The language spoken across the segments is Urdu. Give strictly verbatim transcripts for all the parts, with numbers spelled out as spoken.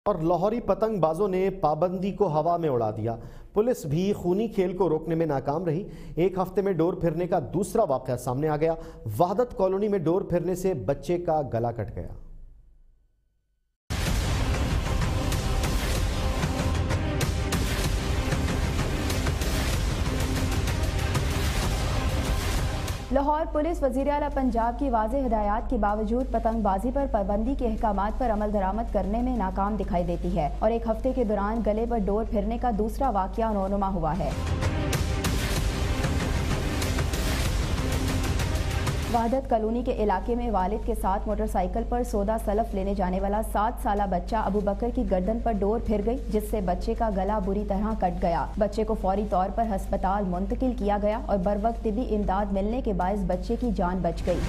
اور لاہوری پتنگ بازوں نے پابندی کو ہوا میں اڑا دیا۔ پولیس بھی خونی کھیل کو روکنے میں ناکام رہی۔ ایک ہفتے میں ڈور پھرنے کا دوسرا واقعہ سامنے آ گیا۔ وحدت کالونی میں ڈور پھرنے سے بچے کا گلا کٹ گیا۔ لاہور پولیس وزیر اعلیٰ پنجاب کی واضح ہدایات کے باوجود پتنگ بازی پر پابندی کے احکامات پر عمل درآمد کرنے میں ناکام دکھائی دیتی ہے اور ایک ہفتے کے دوران گلے پر ڈور پھرنے کا دوسرا واقعہ رونما ہوا ہے۔ وحدت کالونی کے علاقے میں والد کے ساتھ موٹر سائیکل پر سودا سلف لینے جانے والا سات سالہ بچہ ابو بکر کی گردن پر ڈور پھر گئی، جس سے بچے کا گلا بری طرح کٹ گیا۔ بچے کو فوری طور پر ہسپتال منتقل کیا گیا اور بروقت طبی امداد ملنے کے باعث بچے کی جان بچ گئی۔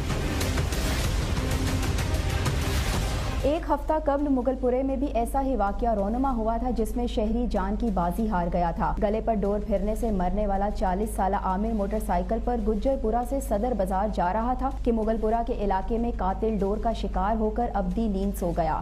ایک ہفتہ قبل مغل پورے میں بھی ایسا ہی واقعہ رونما ہوا تھا، جس میں شہری جان کی بازی ہار گیا تھا۔ گلے پر ڈور پھرنے سے مرنے والا چالیس سالہ عامر موٹر سائیکل پر گجر پورہ سے صدر بازار جا رہا تھا کہ مغل پورہ کے علاقے میں قاتل ڈور کا شکار ہو کر ابدی نیند سو گیا۔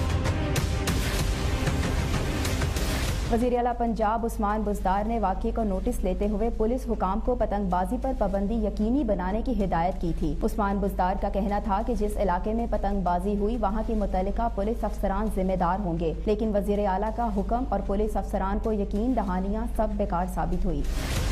وزیر اعلیٰ پنجاب عثمان بزدار نے واقعے کو نوٹس لیتے ہوئے پولیس حکام کو پتنگ بازی پر پابندی یقینی بنانے کی ہدایت کی تھی۔ عثمان بزدار کا کہنا تھا کہ جس علاقے میں پتنگ بازی ہوئی وہاں کے متعلقہ پولیس افسران ذمہ دار ہوں گے، لیکن وزیر اعلیٰ کا حکم اور پولیس افسران کو یقین دہانیاں سب بیکار ثابت ہوئی۔